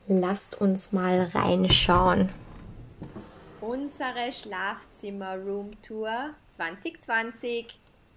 Lasst uns mal reinschauen. Unsere Schlafzimmer-Roomtour 2020.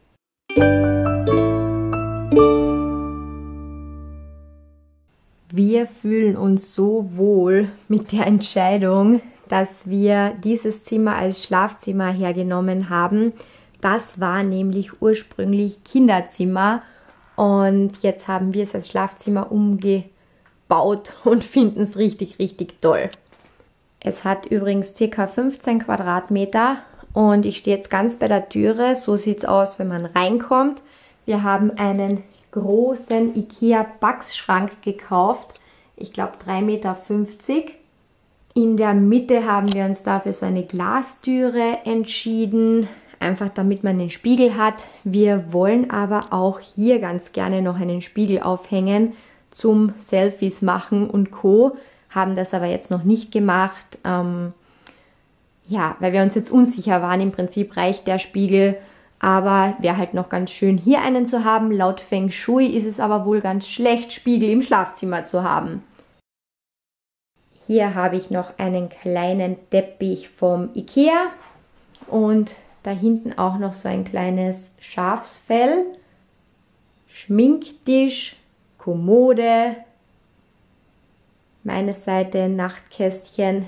Wir fühlen uns so wohl mit der Entscheidung, dass wir dieses Zimmer als Schlafzimmer hergenommen haben. Das war nämlich ursprünglich Kinderzimmer und jetzt haben wir es als Schlafzimmer umgebaut und finden es richtig, richtig toll. Es hat übrigens ca. 15 Quadratmeter und ich stehe jetzt ganz bei der Türe. So sieht es aus, wenn man reinkommt. Wir haben einen großen IKEA-Backschrank gekauft. Ich glaube 3,50 Meter. In der Mitte haben wir uns dafür so eine Glastüre entschieden. Einfach damit man einen Spiegel hat. Wir wollen aber auch hier ganz gerne noch einen Spiegel aufhängen zum Selfies machen und Co. Haben das aber jetzt noch nicht gemacht. Ja, weil wir uns jetzt unsicher waren. Im Prinzip reicht der Spiegel. Aber wäre halt noch ganz schön, hier einen zu haben. Laut Feng Shui ist es aber wohl ganz schlecht, Spiegel im Schlafzimmer zu haben. Hier habe ich noch einen kleinen Teppich vom IKEA. Und da hinten auch noch so ein kleines Schafsfell. Schminktisch, Kommode. Meine Seite Nachtkästchen.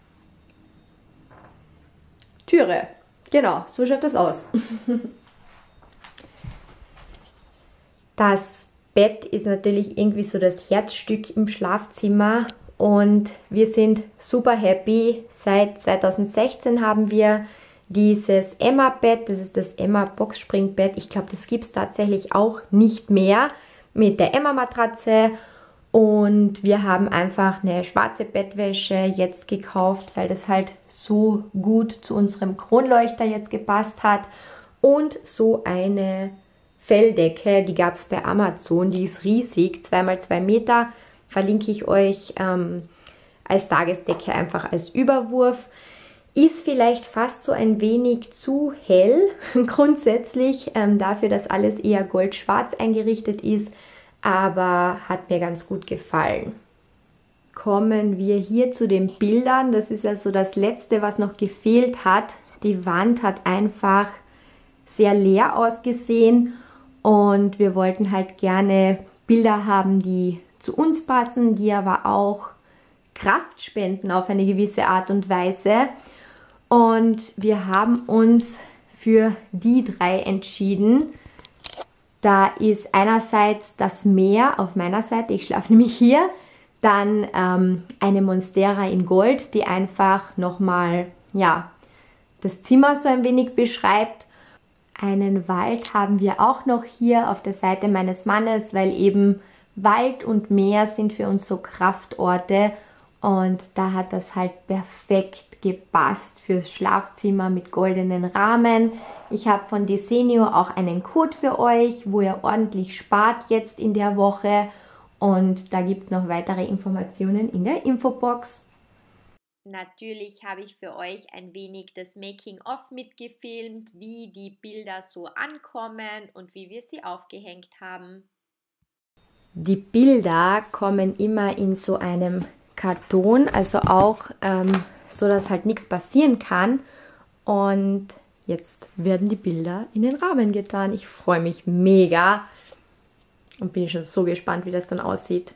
Türe. Genau, so schaut das aus. Das Bett ist natürlich irgendwie so das Herzstück im Schlafzimmer und wir sind super happy. Seit 2016 haben wir dieses Emma-Bett, das ist das Emma-Boxspringbett. Ich glaube, das gibt es tatsächlich auch nicht mehr mit der Emma-Matratze. Und wir haben einfach eine schwarze Bettwäsche jetzt gekauft, weil das halt so gut zu unserem Kronleuchter jetzt gepasst hat. Und so eine Felldecke, die gab es bei Amazon, die ist riesig, 2x2 Meter, verlinke ich euch als Tagesdecke einfach als Überwurf. Ist vielleicht fast so ein wenig zu hell, grundsätzlich, dafür, dass alles eher goldschwarz eingerichtet ist. Aber hat mir ganz gut gefallen. Kommen wir hier zu den Bildern. Das ist also das Letzte, was noch gefehlt hat. Die Wand hat einfach sehr leer ausgesehen und wir wollten halt gerne Bilder haben, die zu uns passen, die aber auch Kraft spenden auf eine gewisse Art und Weise. Und wir haben uns für die 3 entschieden. Da ist einerseits das Meer auf meiner Seite, ich schlafe nämlich hier, dann eine Monstera in Gold, die einfach nochmal, ja, das Zimmer so ein wenig beschreibt. Einen Wald haben wir auch noch hier auf der Seite meines Mannes, weil eben Wald und Meer sind für uns so Kraftorte und da hat das halt perfekt gepasst fürs Schlafzimmer mit goldenen Rahmen. Ich habe von Desenio auch einen Code für euch, wo ihr ordentlich spart jetzt in der Woche. Und da gibt es noch weitere Informationen in der Infobox. Natürlich habe ich für euch ein wenig das Making-of mitgefilmt, wie die Bilder so ankommen und wie wir sie aufgehängt haben. Die Bilder kommen immer in so einem Karton, also auch so, dass halt nichts passieren kann. Und jetzt werden die Bilder in den Rahmen getan. Ich freue mich mega und bin schon so gespannt, wie das dann aussieht.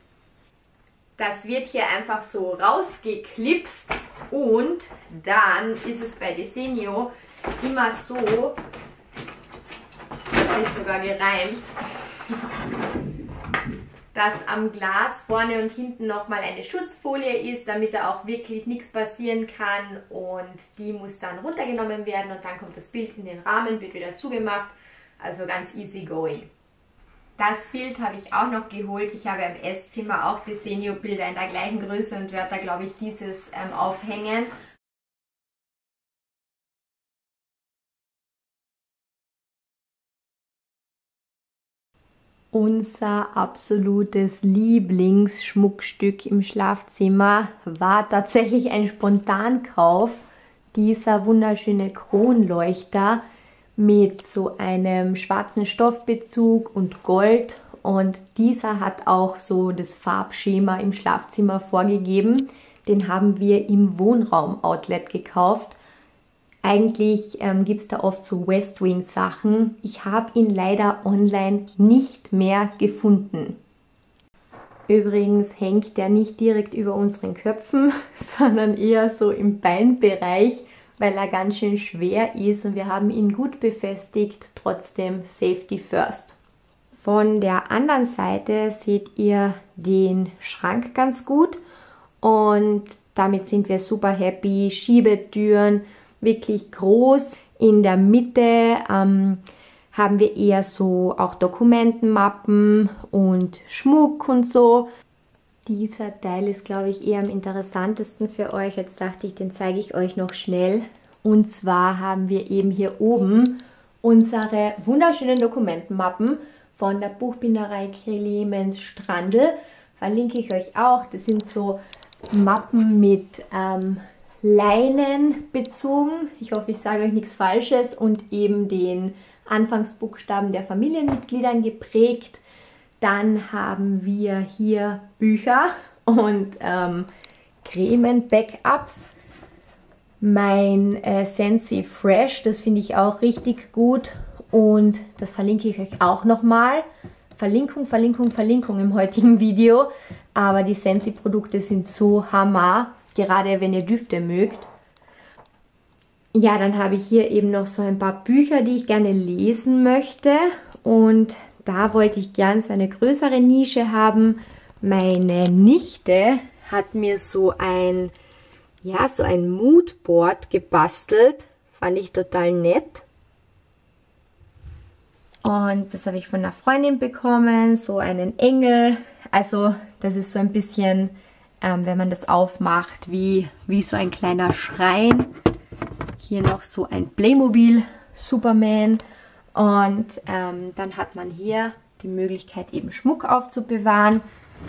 Das wird hier einfach so rausgeklipst und dann ist es bei Desenio immer so, das habe ich sogar gereimt, dass am Glas vorne und hinten nochmal eine Schutzfolie ist, damit da auch wirklich nichts passieren kann und die muss dann runtergenommen werden und dann kommt das Bild in den Rahmen, wird wieder zugemacht, also ganz easy going. Das Bild habe ich auch noch geholt, ich habe im Esszimmer auch Desenio-Bilder in der gleichen Größe und werde da glaube ich dieses aufhängen. Unser absolutes Lieblingsschmuckstück im Schlafzimmer war tatsächlich ein Spontankauf. Dieser wunderschöne Kronleuchter mit so einem schwarzen Stoffbezug und Gold und dieser hat auch so das Farbschema im Schlafzimmer vorgegeben. Den haben wir im Wohnraum-Outlet gekauft. Eigentlich gibt es da oft so West Wing Sachen. Ich habe ihn leider online nicht mehr gefunden. Übrigens hängt der nicht direkt über unseren Köpfen, sondern eher so im Beinbereich, weil er ganz schön schwer ist und wir haben ihn gut befestigt, trotzdem Safety First. Von der anderen Seite seht ihr den Schrank ganz gut und damit sind wir super happy. Schiebetüren, wirklich groß. In der Mitte haben wir eher so auch Dokumentenmappen und Schmuck und so. Dieser Teil ist, glaube ich, eher am interessantesten für euch. Jetzt dachte ich, den zeige ich euch noch schnell. Und zwar haben wir eben hier oben unsere wunderschönen Dokumentenmappen von der Buchbinderei Clemens Strandl. Verlinke ich euch auch. Das sind so Mappen mit Leinen bezogen. Ich hoffe, ich sage euch nichts Falsches. Und eben den Anfangsbuchstaben der Familienmitgliedern geprägt. Dann haben wir hier Bücher und Cremen-Backups. Mein Scentsy Fresh, das finde ich auch richtig gut und das verlinke ich euch auch nochmal. Verlinkung, Verlinkung, Verlinkung im heutigen Video. Aber die Scentsy Produkte sind so Hammer, gerade wenn ihr Düfte mögt. Ja, dann habe ich hier eben noch so ein paar Bücher, die ich gerne lesen möchte und da wollte ich gern so eine größere Nische haben. Meine Nichte hat mir so ein Moodboard gebastelt. Fand ich total nett. Und das habe ich von einer Freundin bekommen. So einen Engel. Also das ist so ein bisschen, wenn man das aufmacht, wie so ein kleiner Schrein. Hier noch so ein Playmobil Superman. Und dann hat man hier die Möglichkeit, eben Schmuck aufzubewahren.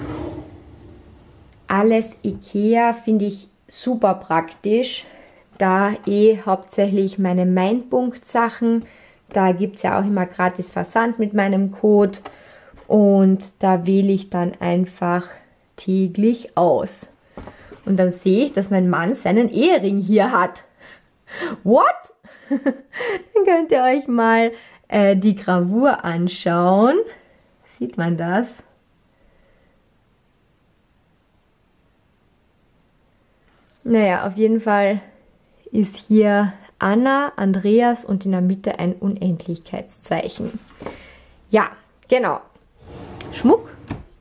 Alles Ikea finde ich super praktisch, da hauptsächlich meine Mindpunkt-Sachen, da gibt es ja auch immer gratis Versand mit meinem Code und da wähle ich dann einfach täglich aus. Und dann sehe ich, dass mein Mann seinen Ehering hier hat. What? Dann könnt ihr euch mal die Gravur anschauen. Sieht man das? Naja, auf jeden Fall ist hier Anna, Andreas und in der Mitte ein Unendlichkeitszeichen. Ja, genau. Schmuck.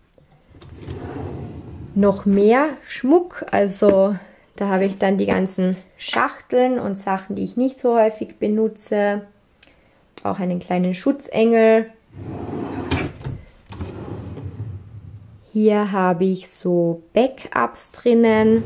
Noch mehr Schmuck, also da habe ich dann die ganzen Schachteln und Sachen, die ich nicht so häufig benutze. Auch einen kleinen Schutzengel. Hier habe ich so Backups drinnen.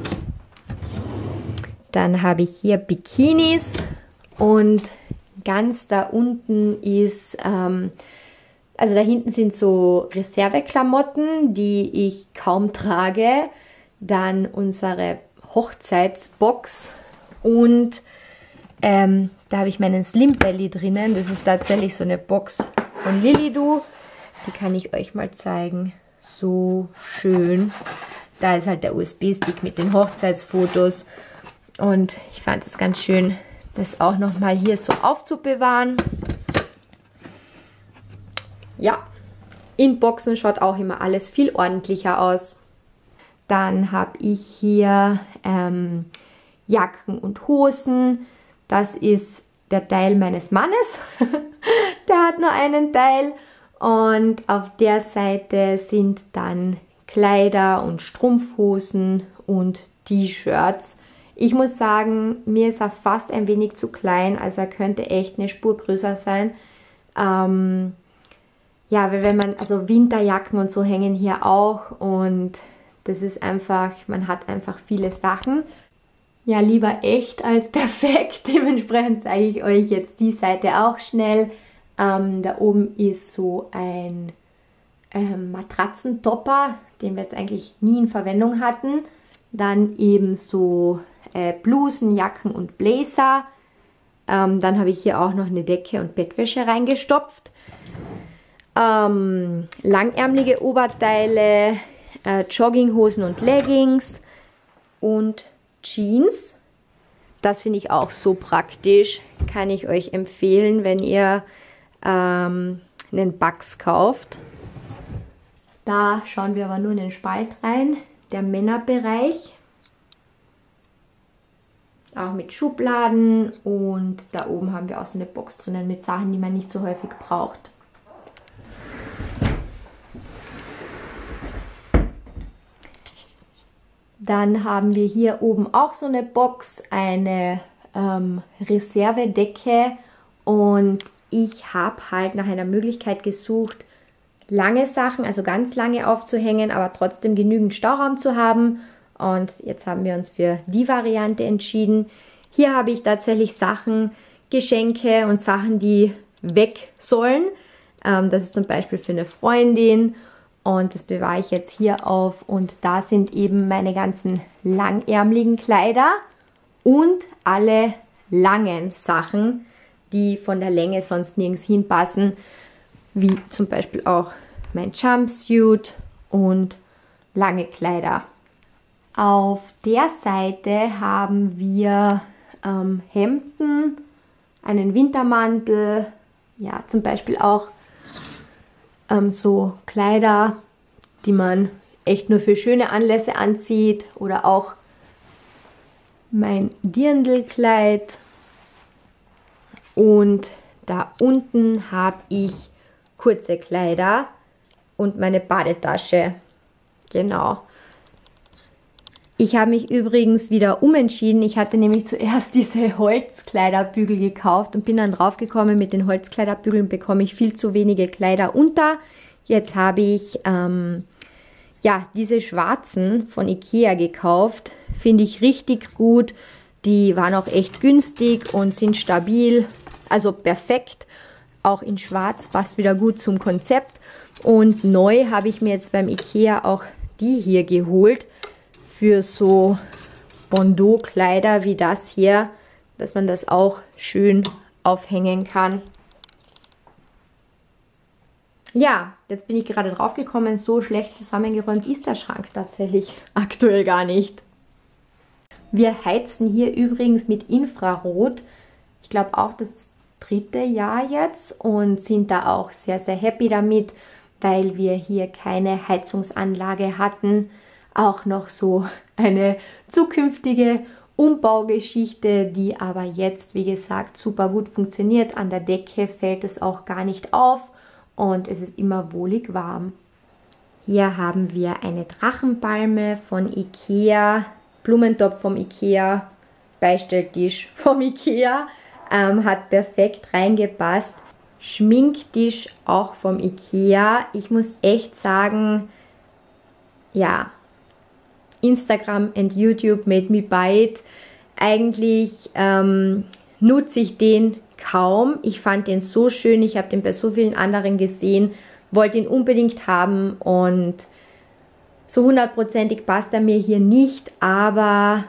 Dann habe ich hier Bikinis und ganz da unten ist, also da hinten sind so Reserveklamotten, die ich kaum trage. Dann unsere Hochzeitsbox und da habe ich meinen Slim Belly drinnen. Das ist tatsächlich so eine Box von Lilido. Die kann ich euch mal zeigen. So schön. Da ist halt der USB-Stick mit den Hochzeitsfotos. Und ich fand es ganz schön, das auch nochmal hier so aufzubewahren. Ja, in Boxen schaut auch immer alles viel ordentlicher aus. Dann habe ich hier Jacken und Hosen. Das ist der Teil meines Mannes. Der hat nur einen Teil. Und auf der Seite sind dann Kleider und Strumpfhosen und T-Shirts. Ich muss sagen, mir ist er fast ein wenig zu klein, also er könnte echt eine Spur größer sein. Ja, weil wenn man, also Winterjacken und so hängen hier auch und das ist einfach, man hat einfach viele Sachen. Ja, lieber echt als perfekt, dementsprechend zeige ich euch jetzt die Seite auch schnell. Da oben ist so ein Matratzentopper, den wir jetzt eigentlich nie in Verwendung hatten. Dann eben so Blusen, Jacken und Blazer. Dann habe ich hier auch noch eine Decke und Bettwäsche reingestopft. Langärmelige Oberteile, Jogginghosen und Leggings und Jeans. Das finde ich auch so praktisch. Kann ich euch empfehlen, wenn ihr einen Bucks kauft. Da schauen wir aber nur in den Spalt rein. Der Männerbereich. Auch mit Schubladen. Und da oben haben wir auch so eine Box drinnen mit Sachen, die man nicht so häufig braucht. Dann haben wir hier oben auch so eine Box, eine Reservedecke, und ich habe halt nach einer Möglichkeit gesucht, lange Sachen, also ganz lange aufzuhängen, aber trotzdem genügend Stauraum zu haben, und jetzt haben wir uns für die Variante entschieden. Hier habe ich tatsächlich Sachen, Geschenke und Sachen, die weg sollen. Das ist zum Beispiel für eine Freundin. Und das bewahre ich jetzt hier auf, und da sind eben meine ganzen langärmeligen Kleider und alle langen Sachen, die von der Länge sonst nirgends hinpassen, wie zum Beispiel auch mein Jumpsuit und lange Kleider. Auf der Seite haben wir Hemden, einen Wintermantel, ja, zum Beispiel auch so Kleider, die man echt nur für schöne Anlässe anzieht, oder auch mein Dirndlkleid. Und da unten habe ich kurze Kleider und meine Badetasche. Genau. Ich habe mich übrigens wieder umentschieden. Ich hatte nämlich zuerst diese Holzkleiderbügel gekauft und bin dann drauf gekommen, mit den Holzkleiderbügeln bekomme ich viel zu wenige Kleider unter. Jetzt habe ich ja, diese schwarzen von Ikea gekauft. Finde ich richtig gut. Die waren auch echt günstig und sind stabil. Also perfekt. Auch in schwarz, passt wieder gut zum Konzept. Und neu habe ich mir jetzt beim Ikea auch die hier geholt. Für so Bandeau-Kleider wie das hier, dass man das auch schön aufhängen kann. Ja, jetzt bin ich gerade drauf gekommen, so schlecht zusammengeräumt ist der Schrank tatsächlich aktuell gar nicht. Wir heizen hier übrigens mit Infrarot. Ich glaube auch das 3. Jahr jetzt, und sind da auch sehr, sehr happy damit, weil wir hier keine Heizungsanlage hatten. Auch noch so eine zukünftige Umbaugeschichte, die aber jetzt, wie gesagt, super gut funktioniert. An der Decke fällt es auch gar nicht auf und es ist immer wohlig warm. Hier haben wir eine Drachenpalme von Ikea, Blumentopf vom Ikea, Beistelltisch vom Ikea, hat perfekt reingepasst. Schminktisch auch vom Ikea. Ich muss echt sagen, ja, Instagram and YouTube made me buy it. Eigentlich nutze ich den kaum. Ich fand den so schön, ich habe den bei so vielen anderen gesehen, wollte ihn unbedingt haben, und so 100%ig passt er mir hier nicht, aber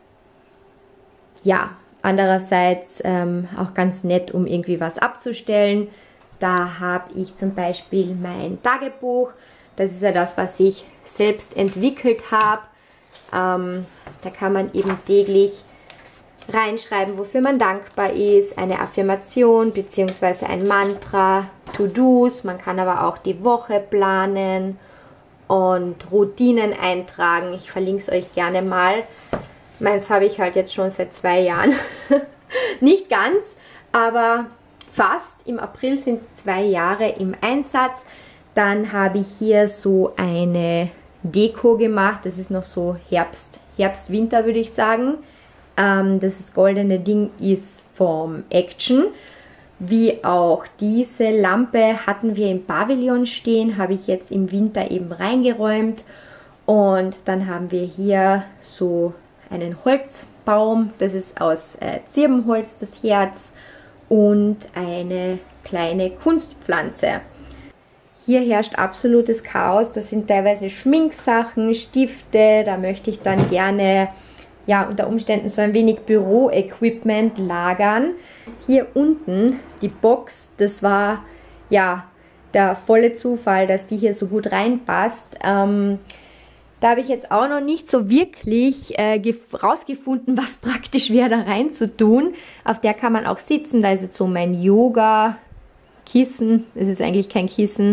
ja, andererseits auch ganz nett, um irgendwie was abzustellen. Da habe ich zum Beispiel mein Tagebuch. Das ist ja das, was ich selbst entwickelt habe. Da kann man eben täglich reinschreiben, wofür man dankbar ist, eine Affirmation bzw. ein Mantra, To-Dos. Man kann aber auch die Woche planen und Routinen eintragen. Ich verlinke es euch gerne mal. Meins habe ich halt jetzt schon seit 2 Jahren. Nicht ganz, aber fast. Im April sind es 2 Jahre im Einsatz. Dann habe ich hier so eine Deko gemacht. Das ist noch so Herbst, Winter würde ich sagen. Das goldene Ding ist vom Action. Wie auch diese Lampe hatten wir im Pavillon stehen, habe ich jetzt im Winter eben reingeräumt. Und dann haben wir hier so einen Holzbaum, das ist aus Zirbenholz, das Herz, und eine kleine Kunstpflanze. Hier herrscht absolutes Chaos, das sind teilweise Schminksachen, Stifte, da möchte ich dann gerne, ja, unter Umständen so ein wenig Büro-Equipment lagern. Hier unten die Box, das war, ja, der volle Zufall, dass die hier so gut reinpasst. Da habe ich jetzt auch noch nicht so wirklich rausgefunden, was praktisch wäre, da rein zu tun. Auf der kann man auch sitzen. Da ist jetzt so mein Yoga-Kissen. Es ist eigentlich kein Kissen.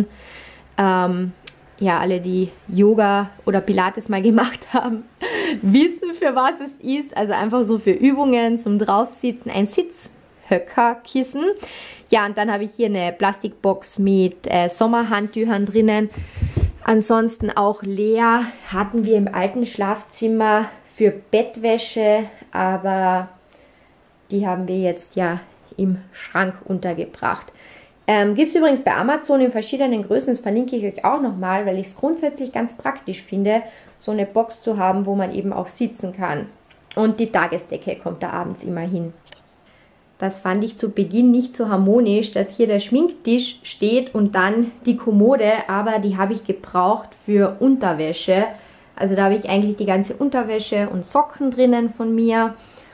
Ja, alle, die Yoga oder Pilates mal gemacht haben, wissen, für was es ist. Also einfach so für Übungen zum Draufsitzen. Ein Sitzhöckerkissen. Ja, und dann habe ich hier eine Plastikbox mit Sommerhandtüchern drinnen. Ansonsten auch leer hatten wir im alten Schlafzimmer für Bettwäsche, aber die haben wir jetzt ja im Schrank untergebracht. Gibt es übrigens bei Amazon in verschiedenen Größen, das verlinke ich euch auch nochmal, weil ich es grundsätzlich ganz praktisch finde, so eine Box zu haben, wo man eben auch sitzen kann. Und die Tagesdecke kommt da abends immer hin. Das fand ich zu Beginn nicht so harmonisch, dass hier der Schminktisch steht und dann die Kommode, aber die habe ich gebraucht für Unterwäsche. Also da habe ich eigentlich die ganze Unterwäsche und Socken drinnen von mir.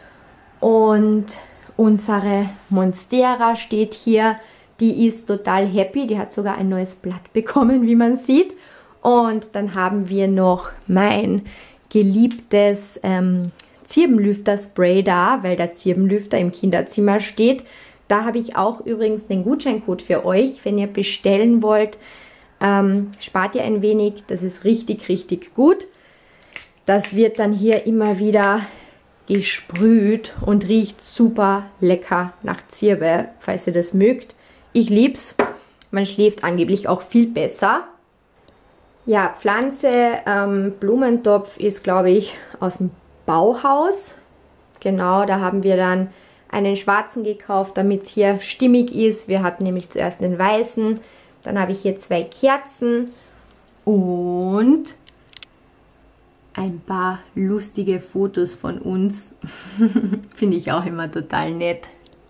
Und unsere Monstera steht hier, die ist total happy, die hat sogar ein neues Blatt bekommen, wie man sieht. Und dann haben wir noch mein geliebtes Zirbenlüfter-Spray da, weil der Zirbenlüfter im Kinderzimmer steht. Da habe ich auch übrigens den Gutscheincode für euch. Wenn ihr bestellen wollt, spart ihr ein wenig. Das ist richtig, richtig gut. Das wird dann hier immer wieder gesprüht und riecht super lecker nach Zirbe, falls ihr das mögt. Ich lieb's. Man schläft angeblich auch viel besser. Ja, Pflanze, Blumentopf ist, glaube ich, aus dem Bauhaus. Genau, da haben wir dann einen schwarzen gekauft, damit es hier stimmig ist. Wir hatten nämlich zuerst den weißen. Dann habe ich hier 2 Kerzen und ein paar lustige Fotos von uns. Finde ich auch immer total nett.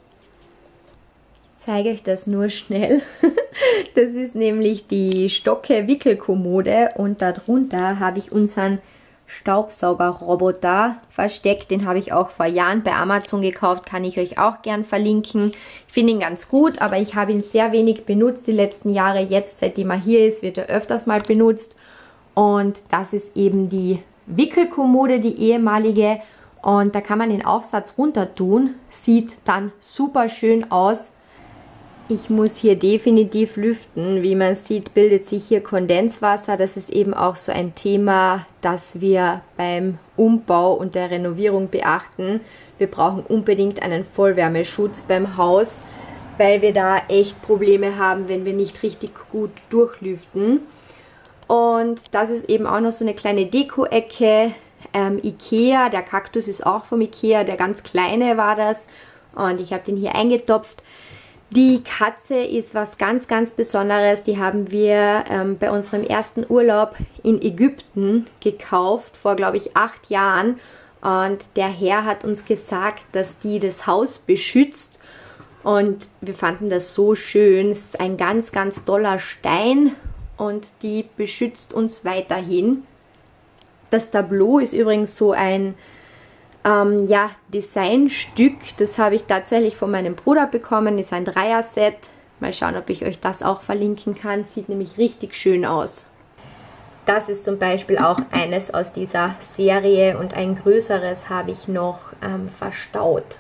Ich zeige euch das nur schnell. Das ist nämlich die Stocke-Wickelkommode und darunter habe ich unseren Staubsaugerroboter versteckt. Den habe ich auch vor Jahren bei Amazon gekauft, kann ich euch auch gern verlinken. Ich finde ihn ganz gut, aber ich habe ihn sehr wenig benutzt die letzten Jahre. Jetzt, seitdem er hier ist, wird er öfters mal benutzt. Und das ist eben die Wickelkommode, die ehemalige. Und da kann man den Aufsatz runter tun. Sieht dann super schön aus. Ich muss hier definitiv lüften. Wie man sieht, bildet sich hier Kondenswasser. Das ist eben auch so ein Thema, das wir beim Umbau und der Renovierung beachten. Wir brauchen unbedingt einen Vollwärmeschutz beim Haus, weil wir da echt Probleme haben, wenn wir nicht richtig gut durchlüften. Und das ist eben auch noch so eine kleine Deko-Ecke. Ikea, der Kaktus ist auch vom Ikea, der ganz kleine war das. Und ich habe den hier eingetopft. Die Katze ist was ganz, ganz Besonderes. Die haben wir bei unserem ersten Urlaub in Ägypten gekauft, vor, glaube ich, 8 Jahren. Und der Herr hat uns gesagt, dass die das Haus beschützt. Und wir fanden das so schön. Es ist ein ganz, ganz toller Stein und die beschützt uns weiterhin. Das Tableau ist übrigens so ein ja, Designstück, das habe ich tatsächlich von meinem Bruder bekommen, ist ein Dreier-Set. Mal schauen, ob ich euch das auch verlinken kann. Sieht nämlich richtig schön aus. Das ist zum Beispiel auch eines aus dieser Serie und ein größeres habe ich noch verstaut.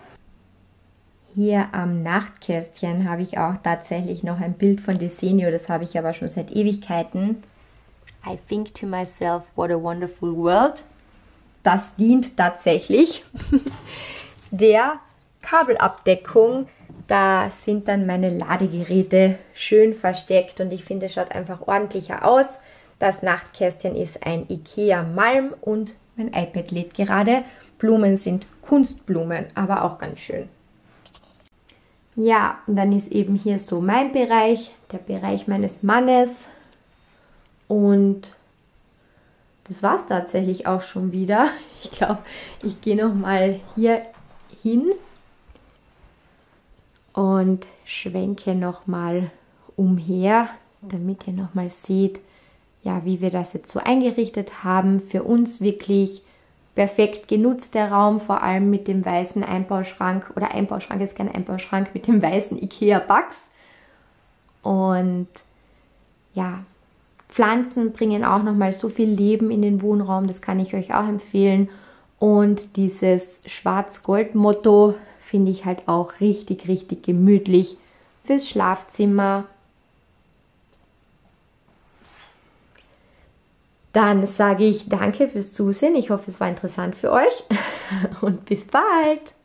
Hier am Nachtkästchen habe ich auch tatsächlich noch ein Bild von Desenio, das habe ich aber schon seit Ewigkeiten. I think to myself, what a wonderful world. Das dient tatsächlich der Kabelabdeckung. Da sind dann meine Ladegeräte schön versteckt und ich finde, es schaut einfach ordentlicher aus. Das Nachtkästchen ist ein Ikea Malm und mein iPad lädt gerade. Blumen sind Kunstblumen, aber auch ganz schön. Ja, und dann ist eben hier so mein Bereich, der Bereich meines Mannes und das war es tatsächlich auch schon wieder. Ich glaube, ich gehe nochmal hier hin und schwenke nochmal umher, damit ihr nochmal seht, ja, wie wir das jetzt so eingerichtet haben. Für uns wirklich perfekt genutzt der Raum, vor allem mit dem weißen Einbauschrank, oder Einbauschrank ist kein Einbauschrank, mit dem weißen Ikea Bugs. Und ja, Pflanzen bringen auch nochmal so viel Leben in den Wohnraum, das kann ich euch auch empfehlen. Und dieses Schwarz-Gold-Motto finde ich halt auch richtig, richtig gemütlich fürs Schlafzimmer. Dann sage ich danke fürs Zusehen. Ich hoffe, es war interessant für euch und bis bald.